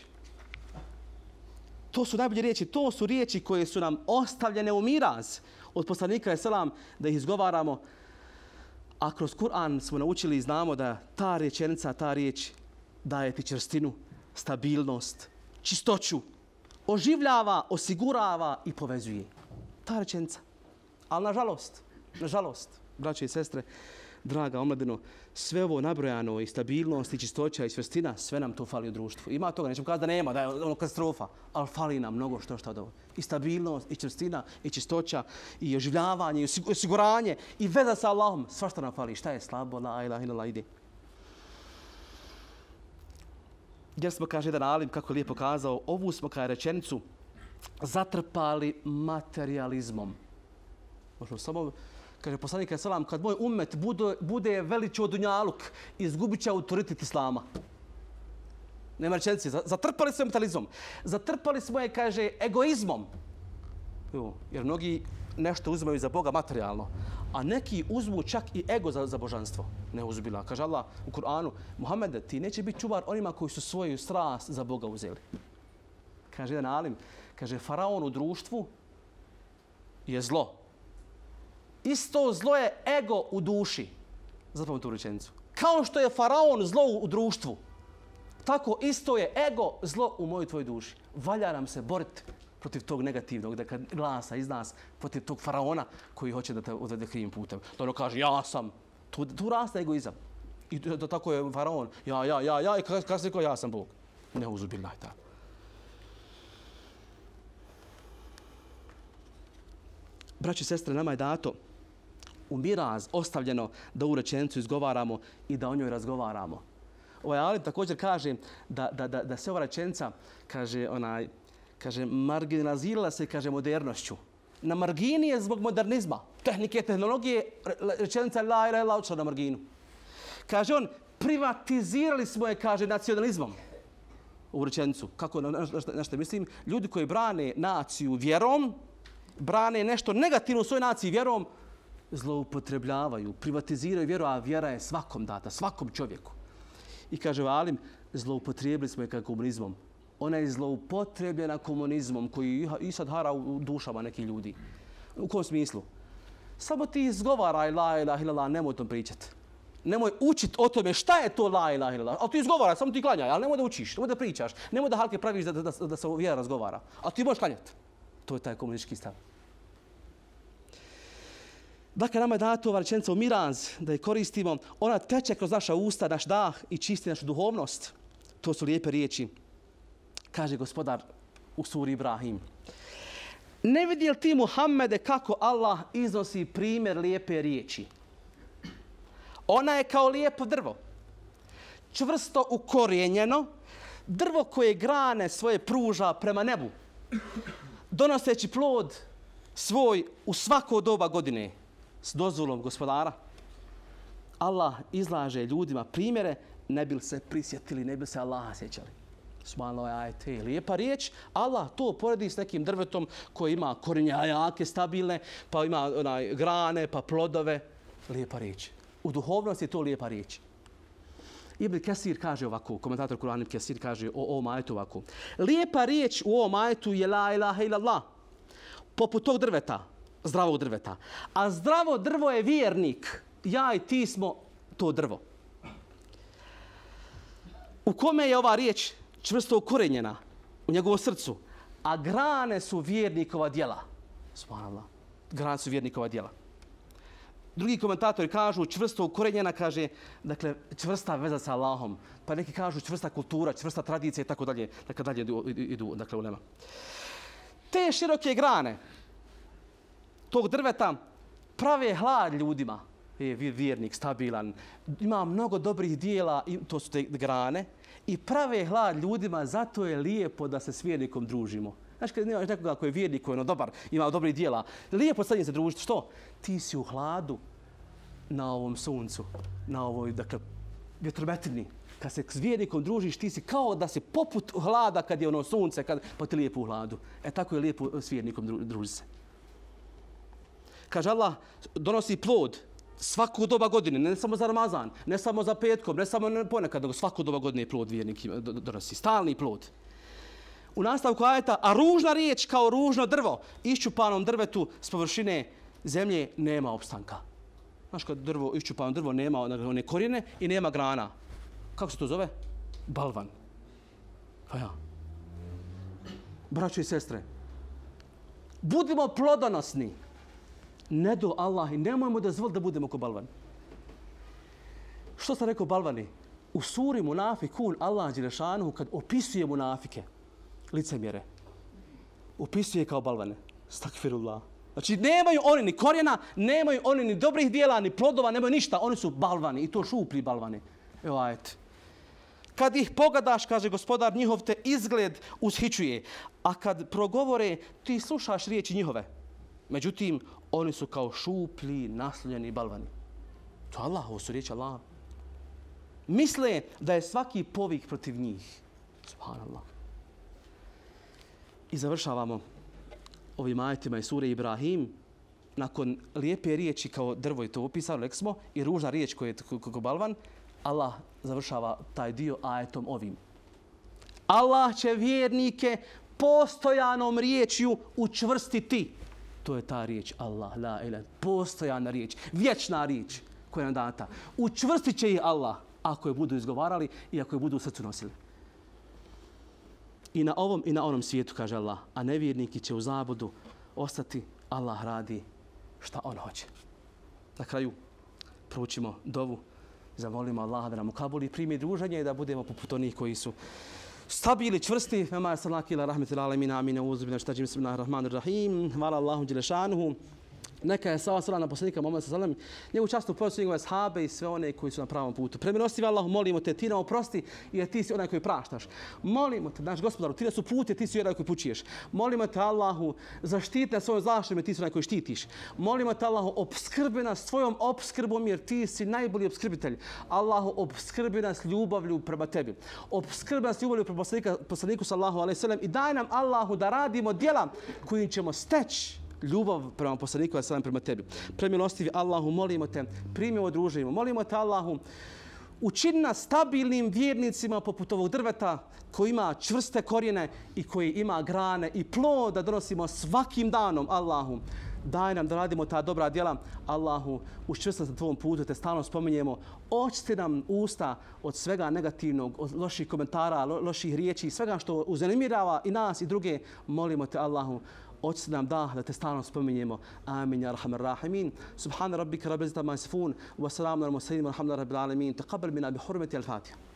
To su najbolje riječi, to su riječi koje su nam ostavljene u miraz od poslanika alejhi selam da ih izgovaramo. A kroz Kur'an smo naučili i znamo da ta rečenica, ta riječ daje ti čvrstinu, stabilnost, čistoću, oživljava, osigurava i povezuje. Ta rečenica. Ali nažalost, nažalost, braće i sestre, draga omladino, sve ovo nabrojano i stabilnost i čistoća i čvrstina, sve nam to fali u društvu. Ima toga, nećemo kazati da nema, da je ono katastrofa, ali fali nam mnogo što što od ovo. I stabilnost, i čvrstina, i čistoća, i oživljavanje, i osiguranje, i veza sa Allahom. Svašta nam fali. Šta je slabo? La ilaha illallah, ide. Jer smo, kaže jedan alim, kako je lijepo kazao, ovu smo kao rečenicu zatrpali materializmom. Možemo samo, kaže poslanik alejhi selam, kad moj ummet bude, bude veličio dunjaluk, izgubit će autoritet islama. Nema rečenice. Zatrpali smo je materializmom. Zatrpali smo je, kaže, egoizmom. Jo, jer mnogi nešto uzimaju za Boga materijalno, a neki uzmu čak i ego za, za božanstvo. Ne uzbila. Kaže Allah u Kur'anu, Muhammede, ti neće biti čuvar onima koji su svoju strast za Boga uzeli. Kaže jedan alim, kaže, faraon u društvu je zlo. Isto zlo je ego u duši. Zapam'ite tu rečenicu. Kao što je faraon zlo u društvu, tako isto je ego zlo u mojoj tvojoj duši. Valja nam se boriti protiv tog negativnog, da kad glasa iz nas, protiv tog faraona koji hoće da te odvede krivim putem. Da ono kaže, ja sam. Tu, tu raste egoizam. I da tako je faraon. Ja, ja, ja, ja. I kada se rekao, ja sam Bog. Ne uzubilna je ta. Braći i sestre, nama je dato u miraz ostavljeno da u rečenicu izgovaramo i da o njoj razgovaramo. ovaj alim također kaže da, da, da, da se ova rečenica, kaže, onaj, kaže, marginalizirala se, kaže, modernošću. Na margini je zbog modernizma, tehnike, tehnologije, rečenica la ilaha illallah na marginu. Kaže on, privatizirali smo je, kaže, nacionalizmom. U rečenicu. Kako, na, na, na što mislim? Ljudi koji brane naciju vjerom, brane nešto negativno u svojoj naciji vjerom, zloupotrebljavaju, privatiziraju vjeru, a vjera je svakom data, svakom čovjeku. I kaže alim, zloupotrijebili smo je kao komunizmom. Ona je zloupotrebljena komunizmom koji i sad hara u dušama nekih ljudi. U kom smislu? Samo ti izgovaraj la ilaha illallah, nemoj o tom pričati. Nemoj učit o tome šta je to la ilaha illallah. A ti izgovaraj, samo ti klanjaj, ali nemoj da učiš, nemoj da pričaš, nemoj da halke praviš da, da, da, da se vjera razgovara. A ti možeš klanjati. To je taj komunistički stav. Dakle, nama je dato ova rečenica u miraz, da je koristimo. Ona teče kroz naša usta, naš dah i čisti našu duhovnost. To su lijepe riječi. Kaže gospodar u suri Ibrahim. Ne vidi li ti, Muhammede, kako Allah iznosi primjer lijepe riječi? Ona je kao lijepo drvo. Čvrsto ukorijenjeno. Drvo koje grane svoje pruža prema nebu. Donoseći plod svoj u svako doba godine. S dozvolom gospodara. Allah izlaže ljudima primjere, ne bi li se prisjetili, ne bi li se Allaha sjećali. Subhanallah, ajte, lijepa riječ. Allah to poredi s nekim drvetom koji ima korenje jake, stabilne, pa ima onaj, grane, pa plodove. Lijepa riječ. U duhovnosti je to lijepa riječ. Ibn Kesir kaže ovako, komentator Kur'ana Ibn Kesir kaže o ovom ajetu ovako. Lijepa riječ u ovom ajetu je la ilaha illallah. Poput tog drveta, zdravog drveta. A zdravo drvo je vjernik. Ja i ti smo to drvo. U kome je ova riječ čvrsto ukorenjena? U njegovom srcu. A grane su vjernikova djela. Subhanallah. Grane su vjernikova djela. Drugi komentatori kažu čvrsto ukorenjena, kaže, dakle, čvrsta veza sa Allahom. Pa neki kažu čvrsta kultura, čvrsta tradicija i tako dalje. Dakle, dalje idu, idu dakle, u nema. Te široke grane tog drveta prave hlad ljudima. Je vjernik, stabilan, ima mnogo dobrih dijela, to su te grane, i prave hlad ljudima, zato je lijepo da se s vjernikom družimo. Znaš, kad nemaš nekoga koji je vjernik, koji je ono dobar, ima dobrih dijela, lijepo sa njim se družiti. Što? Ti si u hladu na ovom suncu, na ovoj, dakle, vjetrometrini. Kad se s vjernikom družiš, ti si kao da si poput hlada kad je ono sunce, kad, pa ti lijepo u hladu. E tako je lijepo s vjernikom družiti se. Kaže Allah, donosi plod svaku doba godine, ne samo za Ramazan, ne samo za petkom, ne samo ponekad, nego svaku doba godine je plod vjernik donosi, stalni plod. U nastavku ajeta, a ružna riječ kao ružno drvo, iščupanom drvetu s površine zemlje nema opstanka. Znaš, kad drvo, iščupano drvo nema one korijene i nema grana. Kako se to zove? Balvan. Pa ja. Braćo i sestre, budimo plodonosni. Ne do Allah i nemojmo dozvoliti da budemo ko balvani. Što sam rekao balvani? U suri Munafikun Allah dželešanuhu kad opisuje munafike, licemjere, opisuje kao balvane. Stakfirullah. Znači nemaju oni ni korijena, nemaju oni ni dobrih dijela, ni plodova, nemaju ništa. Oni su balvani i to šupli balvani. Evo ajte. Kad ih pogledaš, kaže gospodar, njihov te izgled ushićuje. A kad progovore, ti slušaš riječi njihove. Međutim, oni su kao šuplji, naslonjeni balvani. To je Allah, ovo su riječi Allah. Misle da je svaki povik protiv njih. Subhanallah. I završavamo ovim ajetima iz sure Ibrahim. Nakon lijepe riječi kao drvo je to opisano, rekli smo, i ružna riječ koja je kao balvan, Allah završava taj dio ajetom ovim. Allah će vjernike postojanom riječju učvrstiti. To je ta riječ Allah, la ilaha, postojana riječ, vječna riječ koja je nam data. Učvrstit će ih Allah ako je budu izgovarali i ako je budu u srcu nosili. I na ovom i na onom svijetu, kaže Allah, a nevjerniki će u zabudu ostati, Allah radi šta on hoće. Na kraju proučimo dovu, zamolimo Allaha da nam ukabuli, primi druženje i da budemo poput onih koji su stabili, čvrsti. Vema je salaki ila rahmetil alamin, amin, uzu bina štađim, bismillahirrahmanirrahim. Hvala Allahu dželešanuhu. Neka je sala sala na poslanika Muhammeda sallallahu alejhi ve sellem, njegovu časnu porodicu, njegove ashabe i sve one koji su na pravom putu. Premilostivi Allahu, molimo te, ti nam oprosti jer ti si onaj koji praštaš. Molimo te, naš Gospodaru, ti nas uputi, ti si onaj koji pućuješ. Molimo te Allahu, zaštiti nas svojom zaštitom jer ti si onaj koji štitiš. Molimo te Allahu, opskrbi nas svojom opskrbom jer ti si najbolji opskrbitelj. Allahu, opskrbi nas ljubavlju prema tebi. Opskrbi nas ljubavlju prema poslanika, poslaniku sallallahu alejhi ve sellem i daj nam Allahu da radimo djela kojim ćemo steći ljubav prema poslaniku, a salam prema tebi. Premilostivi Allahu, molimo te, primi ovo druženje. Molimo te Allahu, učini nas stabilnim vjernicima poput ovog drveta koji ima čvrste korijene i koji ima grane i plod da donosimo svakim danom. Allahu, daj nam da radimo ta dobra djela. Allahu, učvrsti nas na tvojom putu, te stalno spominjemo. Očisti nam usta od svega negativnog, od loših komentara, lo, loših riječi, svega što uznemirava i nas i druge. Molimo te Allahu, očisti nam dah da te stalno spominjemo. Amin ya arhamar rahimin. Subhana rabbika rabbil izzati amma yasifun wa salamun alal mursalin walhamdulillahi rabbil alamin. Taqabbal minna bi hurmati al-Fatiha.